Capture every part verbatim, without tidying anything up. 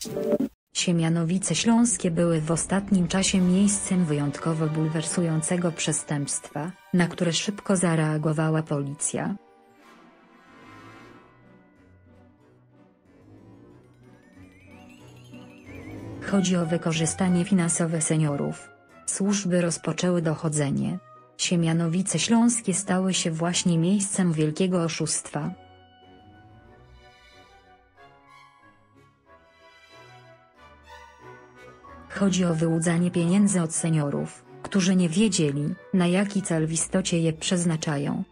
Siemianowice Śląskie były w ostatnim czasie miejscem wyjątkowo bulwersującego przestępstwa, na które szybko zareagowała policja. Chodzi o wykorzystanie finansowe seniorów. Służby rozpoczęły dochodzenie. Siemianowice Śląskie stały się właśnie miejscem wielkiego oszustwa. Chodzi o wyłudzanie pieniędzy od seniorów, którzy nie wiedzieli, na jaki cel w istocie je przeznaczają.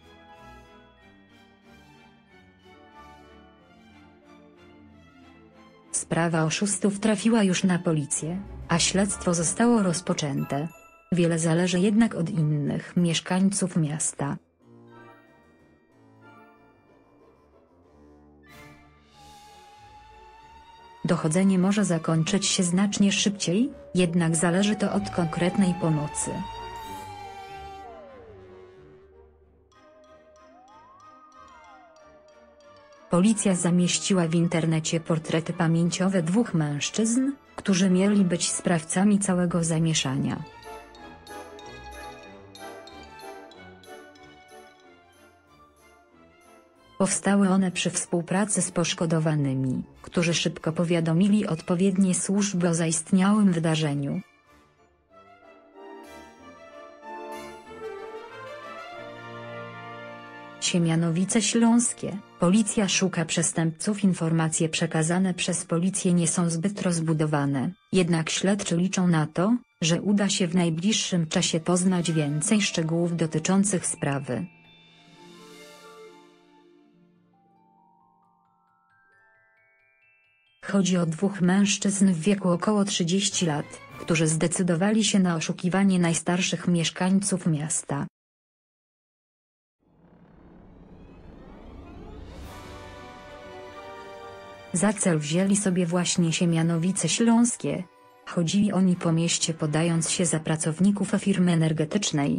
Sprawa oszustów trafiła już na policję, a śledztwo zostało rozpoczęte. Wiele zależy jednak od innych mieszkańców miasta. Dochodzenie może zakończyć się znacznie szybciej, jednak zależy to od konkretnej pomocy. Policja zamieściła w internecie portrety pamięciowe dwóch mężczyzn, którzy mieli być sprawcami całego zamieszania. Powstały one przy współpracy z poszkodowanymi, którzy szybko powiadomili odpowiednie służby o zaistniałym wydarzeniu. Siemianowice Śląskie. Policja szuka przestępców. Informacje przekazane przez policję nie są zbyt rozbudowane, jednak śledczy liczą na to, że uda się w najbliższym czasie poznać więcej szczegółów dotyczących sprawy. Chodzi o dwóch mężczyzn w wieku około trzydziestu lat, którzy zdecydowali się na oszukiwanie najstarszych mieszkańców miasta. Za cel wzięli sobie właśnie Siemianowice Śląskie. Chodzili oni po mieście, podając się za pracowników firmy energetycznej.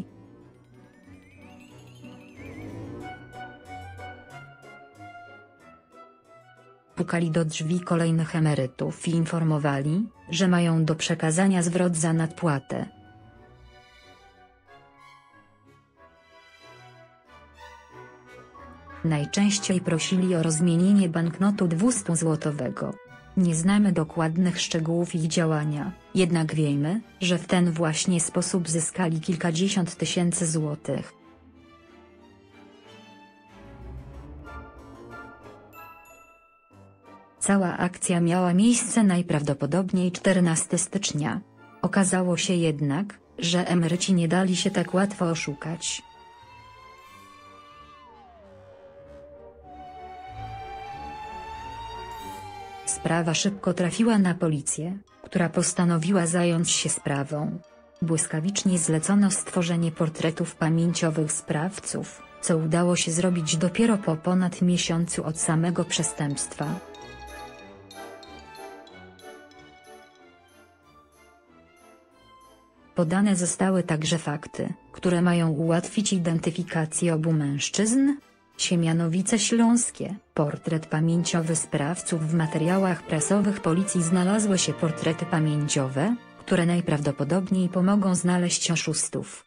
Pukali do drzwi kolejnych emerytów i informowali, że mają do przekazania zwrot za nadpłatę. Najczęściej prosili o rozmienienie banknotu dwustozłotowego. Nie znamy dokładnych szczegółów ich działania, jednak wiemy, że w ten właśnie sposób zyskali kilkadziesiąt tysięcy złotych. Cała akcja miała miejsce najprawdopodobniej czternastego stycznia. Okazało się jednak, że emeryci nie dali się tak łatwo oszukać. Sprawa szybko trafiła na policję, która postanowiła zająć się sprawą. Błyskawicznie zlecono stworzenie portretów pamięciowych sprawców, co udało się zrobić dopiero po ponad miesiącu od samego przestępstwa. Podane zostały także fakty, które mają ułatwić identyfikację obu mężczyzn. Siemianowice Śląskie. Portret pamięciowy sprawców. W materiałach prasowych policji znalazły się portrety pamięciowe, które najprawdopodobniej pomogą znaleźć oszustów.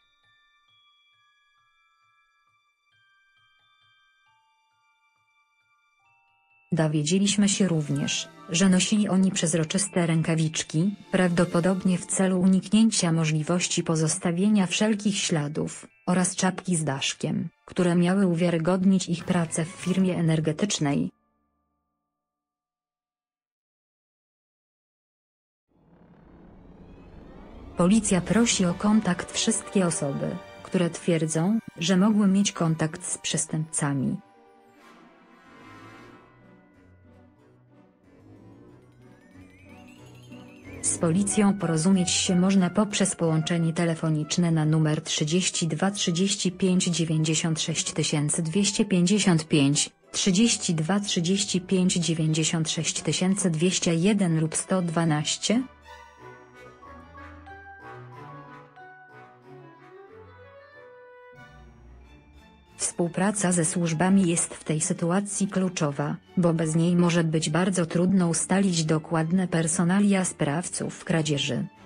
Dowiedzieliśmy się również, że nosili oni przezroczyste rękawiczki, prawdopodobnie w celu uniknięcia możliwości pozostawienia wszelkich śladów, oraz czapki z daszkiem, które miały uwiarygodnić ich pracę w firmie energetycznej. Policja prosi o kontakt wszystkie osoby, które twierdzą, że mogły mieć kontakt z przestępcami. Z policją porozumieć się można poprzez połączenie telefoniczne na numer trzydzieści dwa trzydzieści pięć dziewięćdziesiąt sześć dwieście pięćdziesiąt pięć, trzydzieści dwa trzydzieści pięć dziewięćdziesiąt sześć dwieście jeden lub sto dwanaście. Współpraca ze służbami jest w tej sytuacji kluczowa, bo bez niej może być bardzo trudno ustalić dokładne personalia sprawców kradzieży.